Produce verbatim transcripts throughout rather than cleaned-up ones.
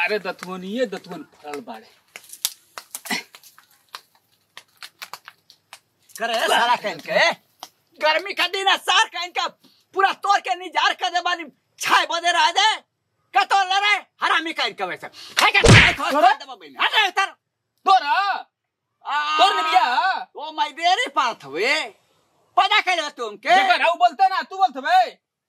सारे दतवनिए दतवन फल बाड़े करे सारा कहन के गर्मी का दिन है सार कहन का पूरा तोड़ के निजार कर दे बानी छाय बदे रह दे कतो ले रे हरामी कहन के वैसे है के छाय खो दे बबिन हट रे उतर तोरा तोर ने बिया ओ माय डेरी पाथ वे पता करे तुम के देखो राव बोलते ना तू बोलत बे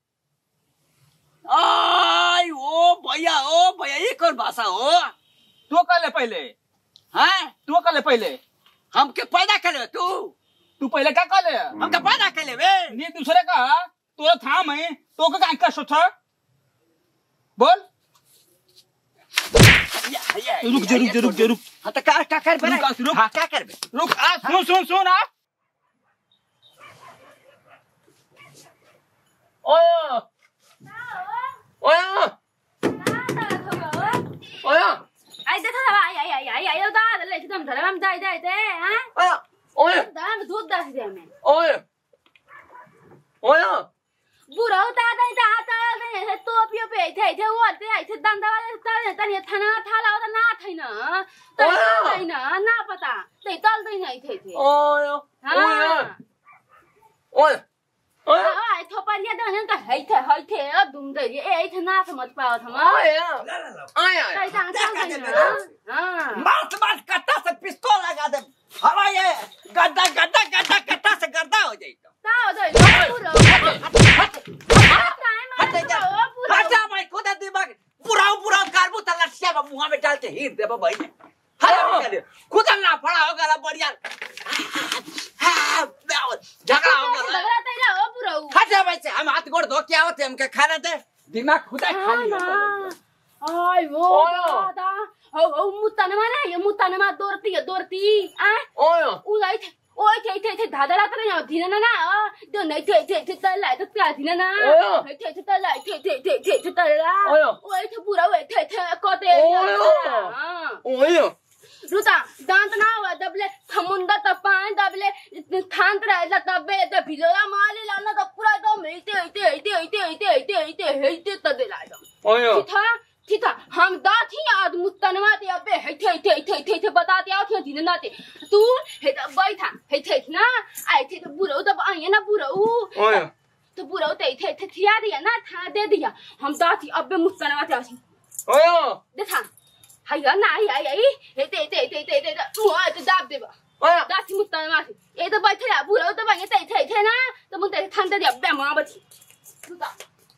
आई ओ भैया ओ भैया ये कौन भाषा हो तू कहले पहले हैं तू कहले पहले हमके पैदा करे तू तू पहले क्या कहले हमके पैदा करे वे नहीं दूसरे का तोरा थाम है तो का का सोचा बोल रुक जा रुक जा रुक जा रुक हां तो का का कर बे रुक हां क्या कर बे रुक आ सुन सुन सुन आ ओयो ओयो ओयो ai thế thôi ai ai ai ai ai đâu ta lại thì thầm thầm làm tay tay thế hả ओयो ओयो đó mà thuốc ta gì mày ओयो ओयो bù đâu ta đây ta ta đây thế tua piu piu thế thế what thế thế đăng ta ta ta này thằng nào thằng nào ta na thấy nữa ta thấy nữa na bắt ta để ta đây này thế thế ओयो ओयो ओयो ओयो ai thôi bây giờ đang đang thấy thế thấy thế đúng đấy ấy thằng nào thằng mất vào thằng á ओयो आया đây đang sao đây nữa à मार मार कट्टा से पिस्तौल लगा दे हवा ये गड्ढा गड्ढा गड्ढा कट्टा से गड्ढा हो जाए tao rồi bù đâu हटा भाई खुदा दिमाग बुराओ बुराओ कारबू तला सिया मुंह में डाल के हीर दे भाई ने हटा कर दे खुदा ना फड़ा होगा बढ़िया झगड़ा होगा झगड़ा तेरा ओ बुराऊ हटा भाई से हम हाथ गोड़ धो के आवत हमके खाना दे दिमाग खुदा खाली ai vô ta ô ô mutan mà này mutan mà dorti dorti à ओयो u lấy ôi thế thế thế thả ra ra cái nào thì nó na đưa này thế thế thế tay lại tất cả thì nó na thế thế thế tay lại thế thế thế thế thế tay ra ôi thế bù đâu vậy thế thế có thế ओयो रुता दांत ना हुआ दबले समुंदर तपान दबले थांत रहा तबे ते भिजोला माले लाना तो पूरा तो मिलते होते होते होते होते होते होते होते तो दे लाया ओयो ठीक है ठीक है हम दांत ही आज मुस्तनवाते अबे हेठे हेठे हेठे हेठे बताते आओ थे दिन नाते तू हेठे बैठा हेठे हेठे ना आए थे तो बुरो तब आए ना बुरो ओयो तो बुरो ते थे थे थिया दिया ना था दे दिया हम दांत ही अबे मुस्तनवाते आसी ओयो देखा हाय ना हाय हाय हेठे हेठे हेठे हेठे मुआ तो दाब दे बा ओयो दांत मुस्तनवाते ये तो बैठे ला बुरो तो बागे ते थे थे ना तो मुंते थान दे अबे मां बची रुता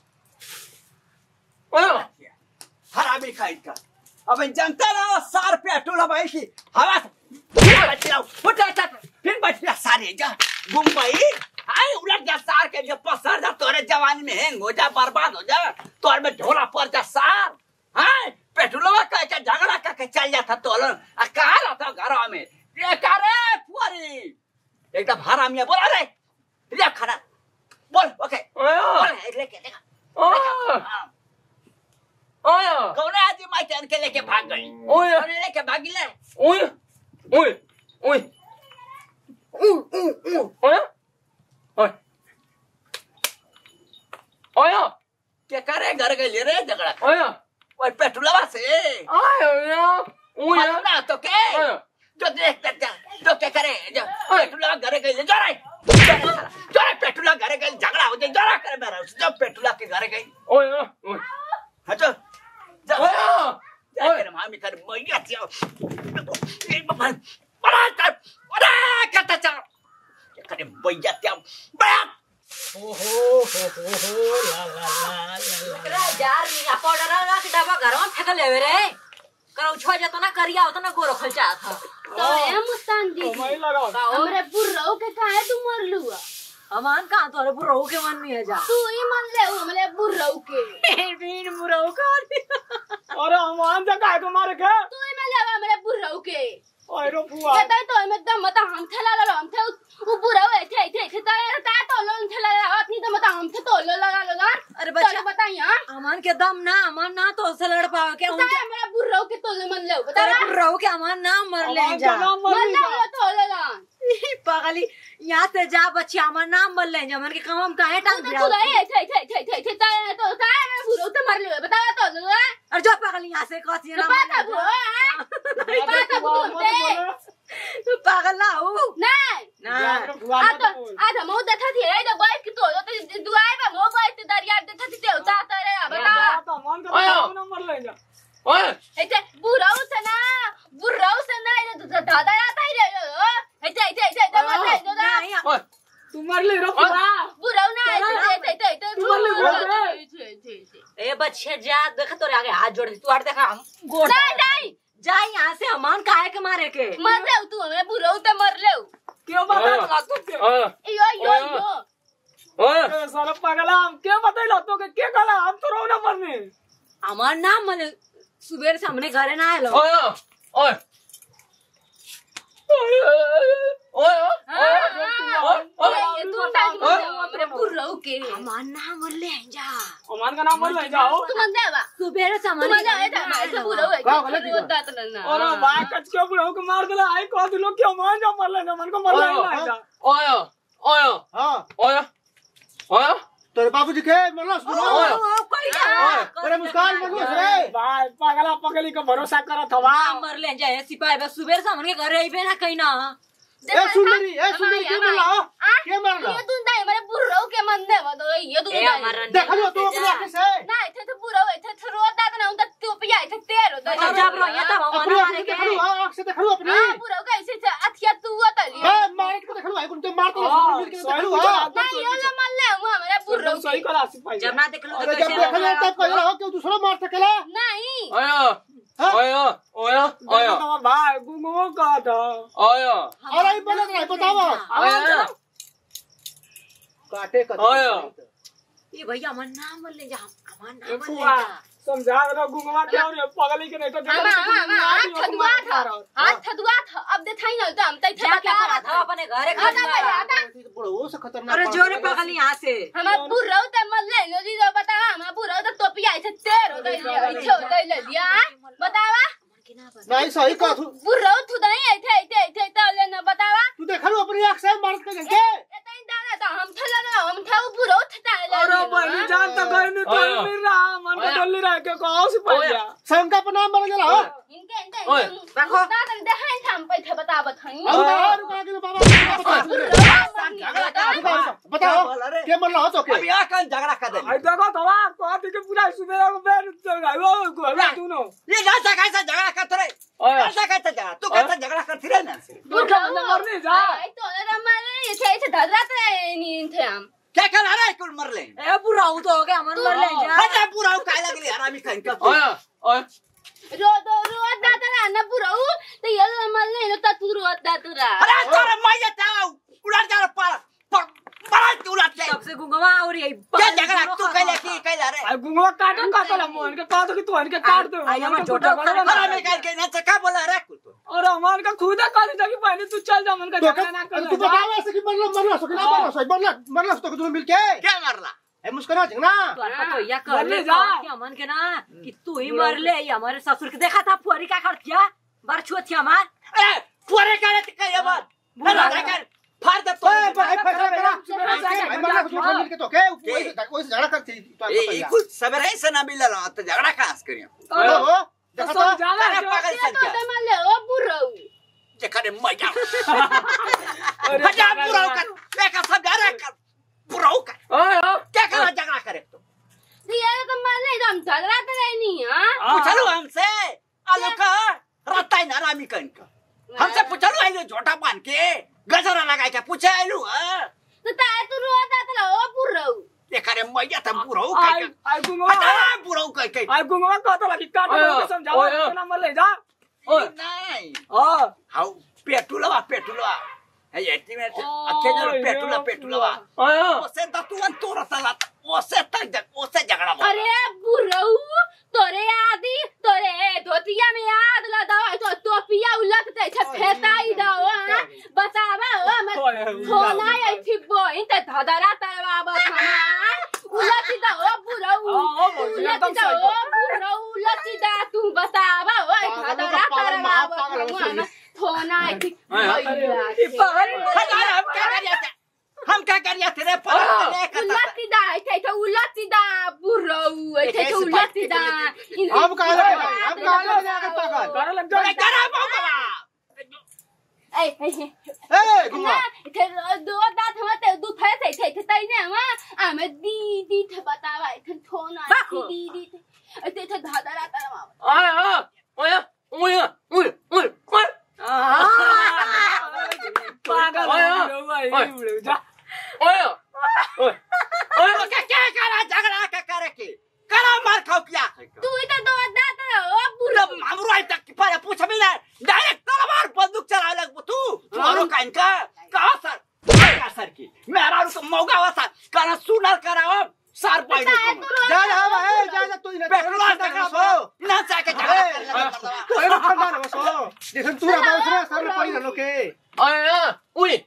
ओयो हरामी खाइका अब जनता ना सार पे टोला भाई की हवा फिर बचला उठा उठा फिर बचला सारे जा मुंबई आए उलट जा सार के जो पसर जा तोरे जवानी में हैंग हो जा बर्बाद हो जा तोर में ढोला पड़ जा सार हां पेट्रोलवा का के झगड़ा का के चल जाता तोलन आ कहां रहता घर में ये करे पुरी एकदम हरामिया बोल अरे ले खाना बोल ओके ओयो बोल लेके देखा ओयो ओयो कौन आदमी माई टन के लेके भाग गई ओयो कौन लेके भागी ले ओयो ओयो ओयो ओ ओ ओ ओयो ओयो ओयो क्या करे घर गई रे झगड़ा ओयो ओए पेट्रोलवा से आयो ओयो ना तो के ओयो जो देख तक जा जो क्या करे जो पेट्रोलवा घर गई ले जोरा जोरा पेट्रोलवा घर गई झगड़ा हो जाए जोरा करे मेरा जो पेट्रोलवा के घर गई ओयो ओयो हटो ओयो जाकर मामी कर मैया थियो ए बाबा बड़ा कर बड़ा कटा चा करे मैया थियो बड़ा हो हो हो हो ला ला ला करा यार नी पाउडर ना के डब्बा घर में फेंक लेवे रे करो छो जतो ना करिया हो तो ना गोरो खलचा था तो ए मुस्तान दी हमरे बुर्रो के काहे तू मर लुआ अमान कहां तोरे बुरो के मन में है जा तू ही मन ले हमले बुर्रो के बीन बुरो का अरे हमान से काहे को मारे के तू ही मन ले हमले बुर्रो के ओए रो बुआ कहता तो में दम मत हम थला ला हम थे वो बुरा है थे थे थे का तो लोन थला अपनी दम मत हम थे तो लो लगा लो ना अरे बच्चा बताइए अमान के दम ना अमान ना तो से लड़ पावे के उनके मेरा बुर्रो के तो मन ले बता तेरे बुर्रो के अमान ना मर ले जा मन ले तो ले ला पगली यहाँ से जा बच्ची हमार नाम बोल ले जमन के काम हम काहे टांग तो दिया खुदा है थे थे थे थे थे थे तो काय मैं बुरो तो मर ले बता तो और जो पगली यहाँ से कसी ना पता बुरो पता बुरो दे तू पागल ना हो नहीं ना आ तो आ तो मो देखा थी रे तो बाइक की तो तो दुआई में मो बाइक ते दरिया देखा थी ते उता रे बता तो मन का नंबर ले जा ओए ऐसे बुरो से ना बुरो से ना ये दादा आता ही रे ऐसे ऐसे ऐसे ऐसे मत ले दो नहीं ओए तू मर ले रो पूरा बुरो ना ऐसे ऐसे ऐसे ऐसे ए बच्चे जा देखा तोरे आगे हाथ जोड़ तू आड़ देखा हम गोड़ नहीं नहीं जा यहाँ से हमान काहे के मारे के मर ले तू हमें बुरो ते मर ले क्यों बता तू क्यों ओए यो यो यो ओए साला पागल हम क्यों बताइला तो के के कहला हम तो रो नंबर में हमार नाम मने सुबह से हमने घरे ना आए लो ओए ओए ओए ये तू टाइम हमरे बुरो के हमार नाम बोल ले जा अमान का नाम बोल ले जाओ तू मन देवा सुबह से तू हमने मन देवा ऐसे ऐसे बुरो है वो दात ना और भाई कच के बुढ़ऊ को मार देला आई कह दिलो क्यों मान जा मर ले ना मन को मर ले जा ओए ओए हां ओए ओए तेरे बाबूजी के मरलस ओए कोई तेरे मुस्कान मरलस रे भाई पागला पगली को भरोसा करत हवा मर ले जा सिपाही बस सुबह से हमने घरे आइबे ना कहीं ना ए सुंदरी ए सुंदरी के मरला के मरला ये तू नहीं मेरे बुरो के मन देवा तो ये तू नहीं देख लो तू अपने आंखें से ना इथे तो बुरो है इथे तो रोता तो ना उनका तू पिया इथे तेरो तो अच्छा जब रो ये तब हम अपनी मारे आंखें के देख लो आंख से देख लो अपनी हां बुरो कैसे से अथिया तू तली ए मार के देख लो भाई कुछ मार तो मिल के देख लो ना ये लो मन ले हूं मेरे बुरो सही करा सिपाही जब ना देख लो अरे जब देख ले तब कह रहा हो कि दूसरा मार सकेला नहीं ओए ओए ओए ओए भाई गुंगो का था ओए और आई बोले नहीं बताओ ओए काटे का ओए ये भैया हमार नाम बोल ले जा हमार नाम बोल फुआ ले जा समझा रहा गुंगवा क्या हो रे पगली के नहीं तो हां हां हां थदुआ था हां थदुआ था अब देखाई ना तो हम तई जा थे क्या करा था अपने घरे आता भाई आता बड़ो से खतरनाक अरे जोरे पगली यहाँ से हम बुरो ते मन ले लो जी बता हम बुरो तो टोपिया इथे तेरो तो इथे तो ले दिया बतावा नहीं सही कह तू बुरो तू नहीं इथे इथे इथे तो ले न बतावा तू देख लो अपनी आंख से मार के देखे तई दाना तो हम थला ना हम था बुरो था अरे बहनी जान तो गई नहीं तो मिल रहा मन को डोली रह के कहो सिपाही शंका पर नाम मर गेला हो इनके इनके देखो ना तो देखाई था हम पैसे बतावत हई और कहा के बाबा बताओ के मरला हो तो के अभी आकर झगड़ा कर दे आई देखो तो वाह कहती के पूरा सुबह को बेर चल गई वो को तू नो ये कैसा कैसा झगड़ा करते रे कैसा कैसा झगड़ा तू कैसा झगड़ा करती रहे ना बुढ़ा मर नहीं जा आई तो रे मारे इथे इथे धरत नहीं थे हम क्या कर रहा है कुल मर ले ए बुरा हो तो हो गया हमार मर ले जा हटा पूरा काय लगली हरामी कहीं का ओए ओए रो दो रो दाता ना न बुराऊ तो ये मन नहीं तो तू रो दातुरा अरे तोरे मैया ताऊ उलट जा पर पर तू उलट ले सबसे गुंगवा और ये क्या झगड़ा तू कहले की कहला रे आई गुंगवा काटो काटला मोहन के कह दो कि तू हन के काट दे आई हमार छोटा हरामी कह के ना चका बोला रे और हमार का खुद कह दी कि पहले तू चल जा मन का झगड़ा ना कर तू बताओ ऐसे कि मरला मरला सो कि ना मरला सो मरला मरला तो दोनों मिलके क्या मरला ए मुस्कुरा झगना तो अल्पा तो या कर ले जा कि हमन के ना कि तू ही मर ले ये हमारे ससुर के देखा था फुहरी का करतिया बार छुअत थी हमार अरे पूरे करे त कहिया बात बुला कर फाड़ दे तो ए भाई फैसला करा मरला तो दोनों मिलके तो के कोई कोई झगड़ा करती तो ए कुछ सवेरे से ना मिलल तो झगड़ा कहां से करियो हो देखा तो अरे पागल तो संख्या तो मन ले ओ बुराऊ देखा रे मैया हजार पूरा कर देखा सब घर कर पूरा कर ओए क्या करा झगड़ा करे तो ये तो मन नहीं तो हम झगड़ा तो नहीं हां पूछलो हमसे आलो का रत्ता ना रामी कन का हमसे पूछलो आइलो झोटा बांध के गजरा लगा के पूछे आइलो हां तो ताए तू रो दातला ओ बुराऊ देखा रे मैया त पूरा आई कह आई गुंगवा हटा पूरा कह के आई गुंगवा कहता कि काटो समझाओ ना मर ले जा नहीं हां हाउ पेटुलवा पेटुलवा है एटी में अच्छे जरा पेटुला पेटुलवा ओए ओसे त तू अन तोरा साला ओसे तक ओसे झगड़ा बोल अरे बुराऊ तोरे आदि तोरे धोतिया में याद ला दो तो टोपिया उलटते छे फेताई दो बतावा ओ मत होना आई थी बोई त धदरा तरवा हमार उलटी दो ओ बुराऊ उलटी दो ओ बुराऊ उलटी दा तू बतावा ओ धदरा तरवा हमार खोना आई थी हम क्या करिए तेरे पर उलटी दा आई थे उलटी दा बुरऊ आई थे उलटी दा हम कहां लगे भाई हम कहां लगे जाकर पागल कर लग जा करा बाबा ए ए ए गुमा थे दो दात हम ते दू थे थे थे तई ने हम हम दीदी थे बतावा थे खोना दीदी थे ते थे धादा राता मा आया ओया ओया ओया ओया पागल हो गई जा ओया ओए क्या क्या करा झगड़ा क्या करे के करा मार खाओ क्या तू तो दो दात ओ पूरा मामरू आई तक पर पूछ भी ना डायरेक्ट तलवार बंदूक चला लग तू तुम्हारो काइन का कहां सर क्या सर की मेरा को मौका हुआ था करा सुनर कराओ सार पाई जा जा भाई जा जा तू इने पेट्रोल तक सो ना चाके झगड़ा तो ए ठंडा न बसो देखन तू रा बाउसरे सर पड़ी न लोके आया ओए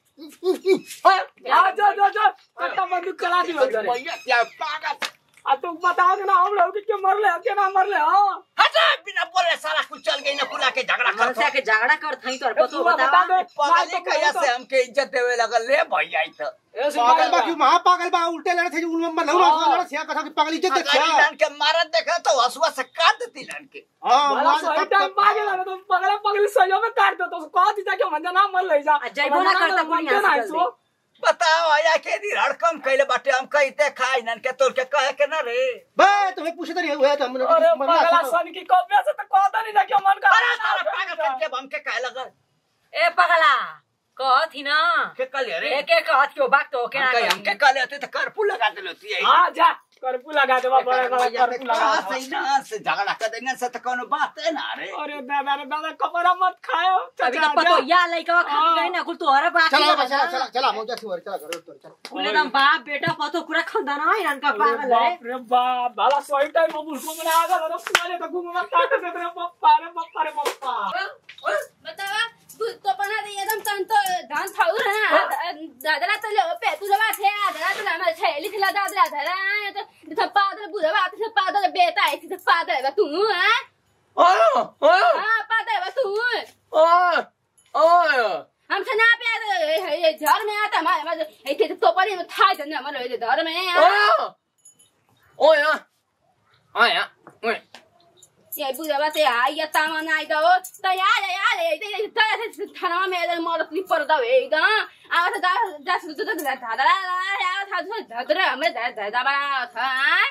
जा जा जा जा कट्टा बंदूक चला दी उधर भैया क्या पागल आ तू बताओ ना हम लोग के मरले के ना मरले हां हटा बिना बोले सारा कुछ चल गई ना कुला के झगड़ा कर मनसा के झगड़ा कर थई तोर पतो बता बता दे पागल कैसे से हमके इज्जत देवे लगल ले भैया ई तो पागल बा क्यों महा पागल बा उल्टे लड़े थे उन में लहू लड़े थे कथा की पागल इज्जत अगर देखा लन के मारत देखा तो हसुआ से काट देती लन के हां वाला सही टाइम पागल लगा तो पगला पगली सही में काट दो तो कह दी जाके मंजा ना मर ले जा जइबो ना करता कोई यहां से बताओ आया के दी हड़कम कैले बाटे हम कहते खाई नन के तोर के कहे के ना रे बे तुम्हें पूछे तो नहीं हुआ तो हमने अरे पगला सन की कॉपी से तो कहता नहीं जाके मन का अरे सारा पागल करके हम के कहे लगल ए पगला कहथी ना के कले रे एक एक कहत के बात तो के ना हम के कहले होते तो करपू लगा देलती है हां जा करपू लगा देवा बड़ा बड़ा करपू लगा सही ना से झगड़ा कर देने से तो कोनो बात है ना रे अरे दादा रे दादा कपड़ा मत खाओ अभी तो पतो या लइका खा गई ना कुल तोहरा बात चला चला चला चला मौजा थी चला घर तो चल कुल दम बाप बेटा पतो पूरा खानदान है इनका पागल है बाप रे बाप बाला सही टाइम में मुझको मना आ गया रे सुना तो घूम मत काट दे रे पप्पा रे पप्पा रे पप्पा बतावा तो बना दे एकदम तन तो धान थाउ ना दादरा तो ले पे तू जवा थे दादरा तो हमारे छैली खिला दादरा दादरा आया तो तो पादर बुढ़ा बात से पादर बेटा है तो पादर तू हां आया आया हां पादर तू ओए ओए हम से ना पे ये घर में आता हमारे हमारे ऐसे तो परी में था जने हमारे घर में ओया ओया आया ओए ये बुढ़ा बात है आई तामा नाई दो तो यार यार ये तो थाना में इधर मोड़ क्लिप पर दो एकदम आ तो दा दस तो तो दादा यार था तो दादा हमें दादा बना था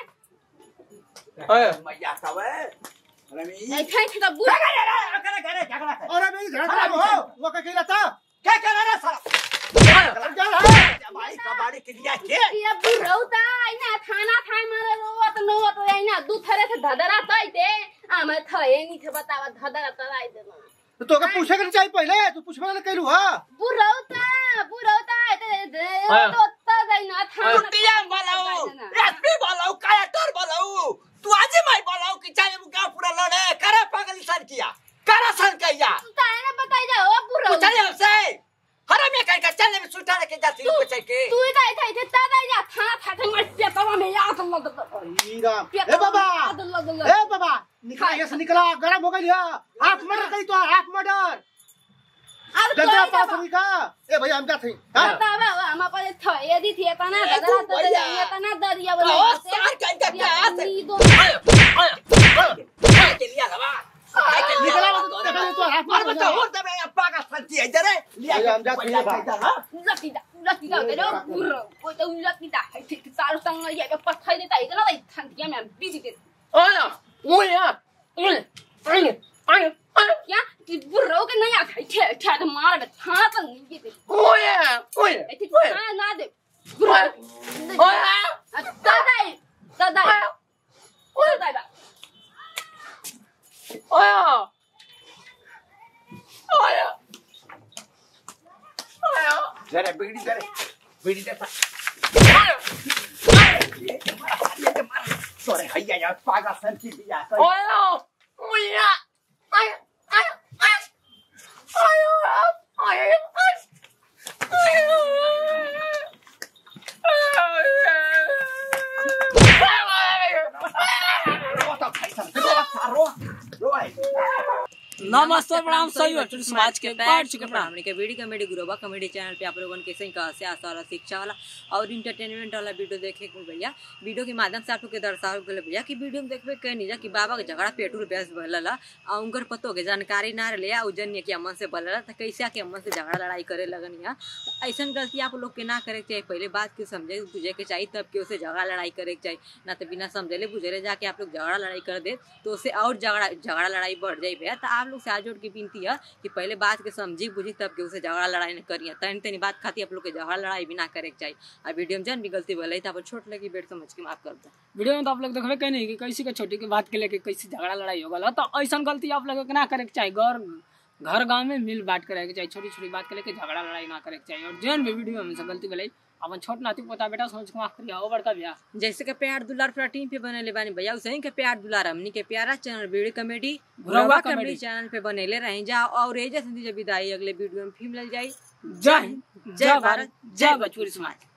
आया मैया सब है रमी नहीं थे तो बुढ़ा करे करे झगड़ा कर और अभी घर खराब हो वो का कहला था क्या कर रहा साला भाई कबाड़ी के दिया के ये बुढ़ा उता इना थाना थाई मारे रोत नोत इना दू थरे से धदरा तई दे आ मैं थए नहीं थे बतावा धदरा तलाई दे तो का पूछे के चाहिए पहले तू पूछबे ना कहलू हां बुढ़ा उता बुढ़ा उता तो तो गई ना थाना टिया बोलाऊ एसपी बोलाऊ कलेक्टर बोलाऊ तू आज मैं बोलाऊ कि चाहे मुका पूरा लड़े करे पागल सर किया करे सर किया ताए ना बताई जा ओ बुढ़ा तू चले हमसे हरा में कहीं का चलने में सुटा के जाती हूं बच्चे के तू इधर इधर इधर तादा जा था था था मैं पेटवा में याद अल्लाह हीरा ए बाबा ए बाबा निकला ये निकला गरम हो गई है हाफ मर्डर करी तो हाफ मर्डर जल्दी पास निका ए भैया हम जाते हैं हां बतावा हम पर था यदि थी तना दादा तो ये तना दरिया वाला ओ सार का क्या क्या आया आया के लिया लवा निकला तो हाफ मार मर्डर बता और तबे पागल संती है इधर लिया हम जाते हैं भाई लती दा लती दा रे बुरो कोई तो लती दा है ठीक तारो संग ये पे पठाई देता इधर ना थंतिया में बीजी दे आया ओया ओए आया आया क्या कि बुरो के नहीं आ खाई छे छे तो मार में था तो नहीं दे ओया ओया ऐसे था ना दे ओया दादा दादा दादा बा आया आया आया जरा बीड़ी दे बीड़ी दे सॉरी भैया यार पागल संती दिया आया ओया आया आया आया आया नमस्ते प्रणाम सही हो समाज के पैर चुके प्रणाम हमने के वीडियो कॉमेडी गुरुबा कॉमेडी चैनल पे आप लोगन के सही कहा से आशा वाला शिक्षा वाला और इंटरटेनमेंट वाला वीडियो देखे को भैया वीडियो के माध्यम से आप लोग के दर्शाव के भैया कि वीडियो में देखबे कहीं नहीं जा कि बाबा के झगड़ा पेट्रोल बेस भरला आ उनकर पतो के जानकारी ना ले आ उजन के अमन से भरला त कैसे के अमन से झगड़ा लड़ाई करे लगन या ऐसा गलती आप लोग के ना करे चाहिए पहले बात के समझे बुझे के चाहिए तब के उसे झगड़ा लड़ाई करे के चाहिए ना तो बिना समझले बुझे जाके आप लोग झगड़ा लड़ाई कर दे तो उससे और झगड़ा झगड़ा लड़ाई बढ़ जाए भैया। तो आप लोग से आज जोड़ की विनती है कि पहले बात के समझी बुझी तब के उसे झगड़ा लड़ाई न करिए तनी तनी बात खाती आप लोग के झगड़ा लड़ाई भी ना करे के चाहिए। आ वीडियो में जन भी गलती भले तो आप छोट लगी बेट समझ के माफ कर दो। वीडियो में तो आप लोग देखबे कहीं नहीं कि कैसी के छोटी के बात के लेके कैसे झगड़ा लड़ाई हो गल तो ऐसा गलती आप लोग के ना करे के चाहिए। घर घर गाँव में मिल बांट करे के चाहिए छोटी छोटी बात के लेके झगड़ा लड़ाई ना करे के चाहिए। और जन भी वीडियो में गलती भले अपन छोट नाती पोता बेटा समझ के माफ करिया। और बड़का भैया जैसे के प्यार दुलार पूरा टीम पे बनेले बानी भैया उसे के प्यार दुलार हमनी के प्यारा चैनल वीडियो कॉमेडी गुरवा कॉमेडी चैनल पे बनेले रहे जा और एजे संधि जब विदाई अगले वीडियो में फिल्म मिल जाई। जय हिंद जय भारत जय भोजपुरी समाज।